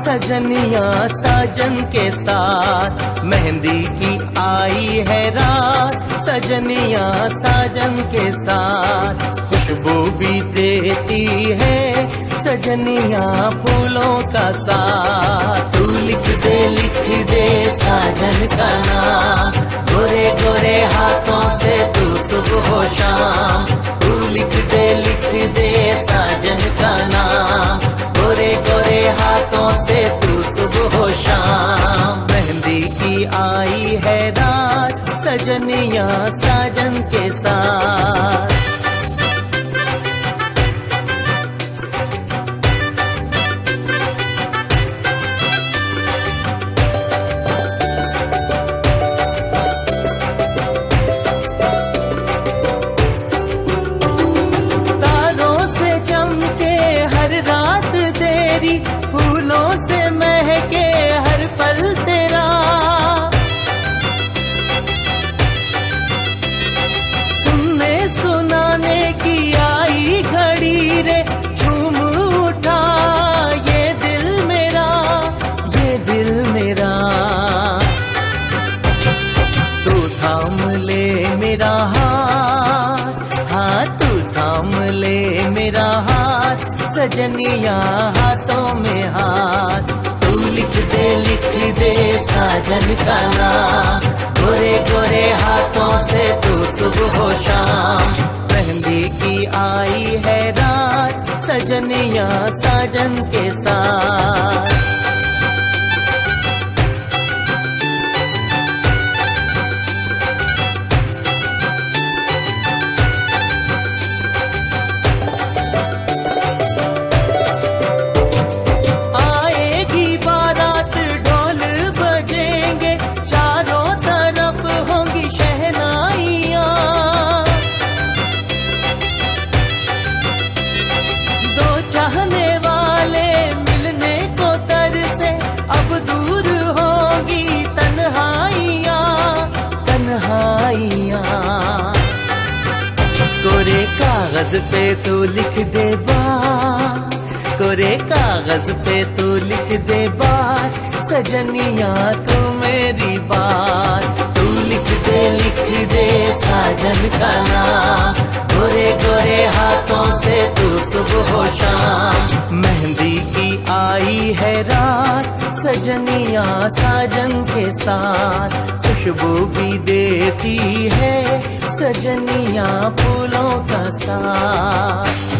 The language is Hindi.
सजनिया साजन के साथ मेहंदी की आई है रात, सजनिया साजन के साथ खुशबू भी देती है सजनिया फूलों का साथ। तू लिख दे साजन का नाम, गोरे गोरे हाथों से तू सुबह हो शाम। तू लिख दे साजन का नाम, गोरे गोरे हाथों से तू सुबह हो शाम। मेहंदी की आई है रात, सजनिया साजन के साथ। फूलों से महके हर पल तेरा, सुनने सुनाने की आई घड़ी रे, झूम उठा ये दिल मेरा, ये दिल मेरा। तू थाम ले मेरा हाथ, हाँ तू थाम ले मेरा हाथ, सजनिया हाथों में हाथ। तू लिख दे साजन का नाम, गोरे गोरे हाथों से तू सुबह हो शाम। मेहंदी की आई है रात, सजनिया साजन के साथ। चाहने वाले मिलने को तरसे, अब दूर होगी तन्हाइयाँ, तन्हाइयाँ। कोरे कागज पे तू लिख दे बात, कोरे कागज पे तू लिख दे बात, सजनिया तू मेरी बात। तू लिख दे साजन का नाम, गोरे गोरे हाथों से तू सुबह हो शाम। मेहंदी की आई है रात, सजनिया साजन के साथ खुशबू भी देती है सजनिया फूलों का साथ।